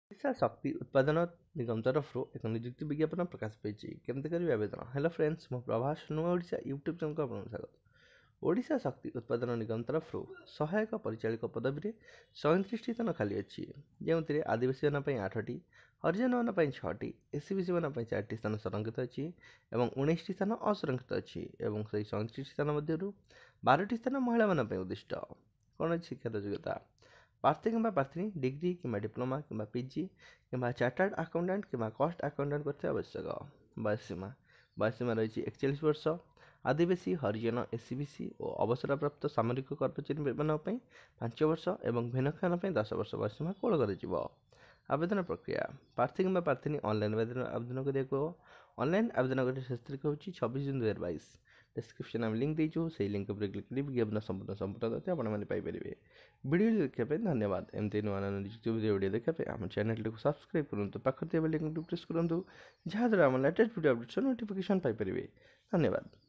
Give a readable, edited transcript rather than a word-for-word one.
ଓଡ଼ିଶା ଶକ୍ତି ଉତ୍ପାଦନ ନିଗମ ତରଫରୁ ଏକ ନିଯୁକ୍ତି ବିଜ୍ଞାପନ ପ୍ରକାଶ ପାଇଛି। କେମିତି କରିବେ ଆବେଦନ? ହ୍ୟାଲୋ ଫ୍ରେଣ୍ଡସ୍, ମୁଁ ପ୍ରଭାସ ନୂଆ ଓଡ଼ିଶା ୟୁଟ୍ୟୁବ୍ ଚ୍ୟାନେଲକୁ ଆପଣଙ୍କୁ ସ୍ୱାଗତ। ଓଡ଼ିଶା ଶକ୍ତି ଉତ୍ପାଦନ ନିଗମ ତରଫରୁ ସହାୟକ ପରିଚାଳକ ପଦବୀରେ 37ଟି ସ୍ଥାନ ଖାଲି ଅଛି, ଯେଉଁଥିରେ ଆଦିବାସୀମାନଙ୍କ ପାଇଁ 8ଟି, ହରିଜନମାନଙ୍କ ପାଇଁ 6ଟି, ଏସ୍ସିବିସିମାନଙ୍କ ପାଇଁ 4ଟି ସ୍ଥାନ ସଂରକ୍ଷିତ ଅଛି ଏବଂ 19ଟି ସ୍ଥାନ ଅସଂରକ୍ଷିତ ଅଛି ଏବଂ ସେହି 37ଟି ସ୍ଥାନ ମଧ୍ୟରୁ 12ଟି ସ୍ଥାନ ମହିଳାମାନଙ୍କ ପାଇଁ ଉଦ୍ଦିଷ୍ଟ। କ'ଣ ଅଛି ଶିକ୍ଷାଗତ ଯୋଗ୍ୟତା? ପ୍ରାର୍ଥୀ କିମ୍ବା ପ୍ରାର୍ଥିନୀ ଡିଗ୍ରୀ କିମ୍ବା ଡିପ୍ଲୋମା କିମ୍ବା ପିଜି କିମ୍ବା ଚାର୍ଟାର୍ଡ ଆକାଉଣ୍ଟାଣ୍ଟ କିମ୍ବା କଷ୍ଟ ଆକାଉଣ୍ଟାଣ୍ଟ କରିଥିବା ଆବଶ୍ୟକ। ବୟସୀମା ରହିଛି 41 ବର୍ଷ। ଆଦିବାସୀ, ହରିଜନ, ଏସ୍ସିବିସି ଓ ଅବସରପ୍ରାପ୍ତ ସାମରିକ କର୍ମଚାରୀମାନଙ୍କ ପାଇଁ 5 ବର୍ଷ ଏବଂ ଭିନ୍ନକ୍ଷମ ପାଇଁ 10 ବର୍ଷ ବୟସୀମା କୋହଳ କରାଯିବ। ଆବେଦନ ପ୍ରକ୍ରିୟା: ପ୍ରାର୍ଥୀ କିମ୍ବା ପ୍ରାର୍ଥିନୀ ଅନଲାଇନ୍ ଆବେଦନ କରିବାକୁ ହେବ। ଅନଲାଇନ୍ ଆବେଦନ କରିବା ଶେଷ ତାରିଖ ହେଉଛି 26 ଜୁନ୍ 2022। ଡେସ୍କ୍ରିପ୍ସନ୍ ଆମେ ଲିଙ୍କ୍ ଦେଇଛୁ, ସେହି ଲିଙ୍କ୍ ଉପରେ କ୍ଲିକ୍ କରି ବିଜ୍ଞାପନ ସମ୍ପୂର୍ଣ୍ଣ ତଥ୍ୟ ଆପଣମାନେ ପାଇପାରିବେ। ଭିଡ଼ିଓ ଦେଖିବା ପାଇଁ ଧନ୍ୟବାଦ। ଏମିତି ନୂଆ ନିଯୁକ୍ତି ଭିଡ଼ିଓ ଦେଖିବା ପାଇଁ ଆମ ଚ୍ୟାନେଲଟିକୁ ସବସ୍କ୍ରାଇବ୍ କରନ୍ତୁ, ପାଖରେ ଥିବା ବେଲ୍ ଆଇକନ୍କୁ ପ୍ରେସ୍ କରନ୍ତୁ, ଯାହାଦ୍ୱାରା ଆମ ଲେଟେଷ୍ଟ ଭିଡ଼ିଓ ଅପଡେଟ୍ସର ନୋଟିଫିକେସନ୍ ପାଇପାରିବେ। ଧନ୍ୟବାଦ।